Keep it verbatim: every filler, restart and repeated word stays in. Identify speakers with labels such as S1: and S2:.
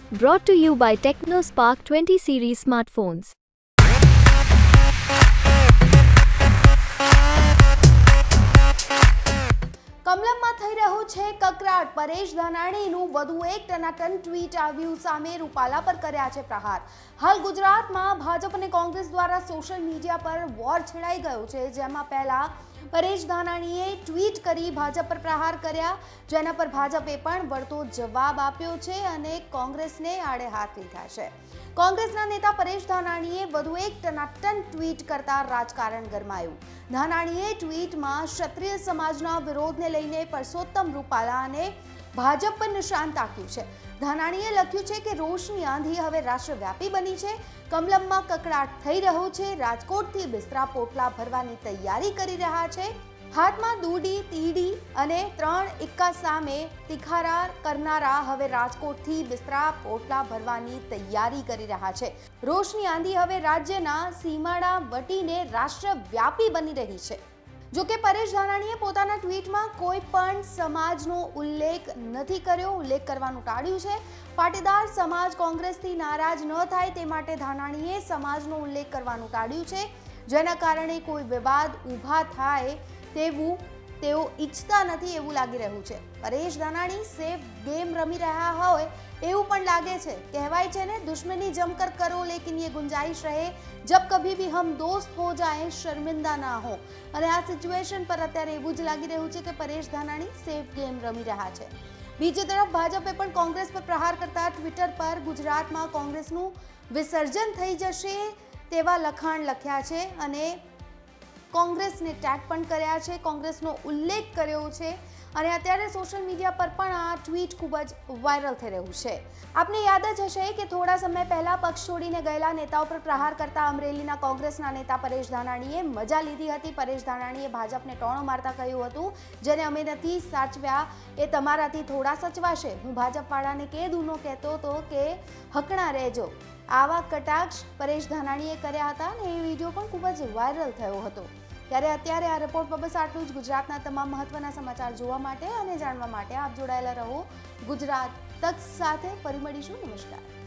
S1: Brought to you by TechnoSpark twenty series smartphones.
S2: કમલમમાં થઈ રહ્યું છે કકરાટ. પરેશ ધાનાણીનું વધુ એક ટનાટન ટ્વીટ આવ્યું સામે. રૂપાલા પર કર્યા છે પ્રહાર. હાલ ગુજરાતમાં ભાજપ અને કોંગ્રેસ દ્વારા સોશિયલ મીડિયા પર વોર છેડાઈ ગયો છે, જેમાં પહેલા પરેશ ધાનાણીએ ટ્વીટ કરી ભાજપ પર પ્રહાર કર્યા, જેના પર ભાજપે પણ વળતો જવાબ આપ્યો છે અને કોંગ્રેસને આડે હાથ લીધા છે. કોંગ્રેસના નેતા પરેશ ધાનાણીએ વધુ એક ટનાટન ટ્વીટ કરતા રાજકારણ ગરમાયું. ધાનાણીએ ટ્વીટમાં ક્ષત્રિય સમાજના વિરોધને લઈને પરસોત્તમ રૂપાલા અને ભાજપ પર નિશાન તાક્યું છે. ધાનાણીએ લખ્યું છે કે રોષની આંધી હવે રાષ્ટ્રવ્યાપી બની છે. કમલમમાં કકડાટ થઈ રહ્યો છે. રાજકોટથી બિસ્તરા પોટલા ભરવાની તૈયારી કરી રહ્યા છે. હાથમાં દૂડી, તીડી અને ત્રણ ઇક્કા સામે તિખારા કરનારા હવે રાજકોટથી બિસ્તરા પોટલા ભરવાની તૈયારી કરી રહ્યા છે. રોષની આંધી હવે રાજ્યના સીમાડા વટીને રાષ્ટ્રવ્યાપી બની રહી છે. જો કે પરેશ ધાનાણીએ પોતાના ટ્વીટમાં કોઈ પણ સમાજનો ઉલ્લેખ નથી કર્યો, ઉલ્લેખ કરવાનું ટાળ્યું છે. પાટીદાર સમાજ કોંગ્રેસથી નારાજ ન થાય તે માટે ધાનાણીએ સમાજનો ઉલ્લેખ કરવાનું ટાળ્યું છે, જેના કારણે કોઈ વિવાદ ઊભા થાય તેવું તેઓ ઈચ્છતા નથી એવું લાગી રહ્યું છે. પરેશ ધાનાણી સેફ ગેમ રમી રહ્યા હોય એવું પણ લાગે છે. કહેવાય છે ને, દુશ્મની જમકર કરો લેકિન ये गुंजाइश रहे जब कभी भी हम दोस्त हो जाएं शर्मिंदा ना हो. અને આ સિચ્યુએશન પર અત્યારે એવું જ લાગી રહ્યું છે કે પરેશ ધાનાણી સેફ ગેમ રમી રહ્યા છે. બીજી તરફ ભાજપે પણ કોંગ્રેસ પર પ્રહાર કરતા ટ્વિટર પર ગુજરાતમાં કોંગ્રેસનું વિસર્જન થઈ જશે તેવા લખાણ લખ્યા છે અને કોંગ્રેસને ટેગ પણ કર્યા છે, કોંગ્રેસનો ઉલ્લેખ કર્યો છે અને અત્યારે સોશિયલ મીડિયા પર પણ આ ટ્વીટ ખૂબ જ વાયરલ થઈ રહ્યું છે. આપને યાદ જ હશે કે થોડા સમય પહેલા પક્ષ છોડીને ગયેલા નેતાઓ પર પ્રહાર કરતા અમરેલીના કોંગ્રેસના નેતા પરેશ ધાનાણીએ મજા લીધી હતી. પરેશ ધાનાણીએ ભાજપને ટોણો મારતા કહ્યું હતું, જેને અમે નથી સાચવ્યા એ તમારાથી થોડા સચવાશે. હું ભાજપવાળાને કે દૂનો કહેતો હતો કે હકણા રહેજો. આવા કટાક્ષ પરેશ ધાનાણીએ કર્યા હતા અને એ વિડીયો પણ ખૂબ જ વાયરલ થયો હતો. ત્યારે અત્યારે આ રિપોર્ટ પર બસ આટલું જ. ગુજરાતના તમામ મહત્વના સમાચાર જોવા માટે અને જાણવા માટે આપ જોડાયેલા રહો ગુજરાત તક સાથે. ફરી મળીશું. નમસ્કાર.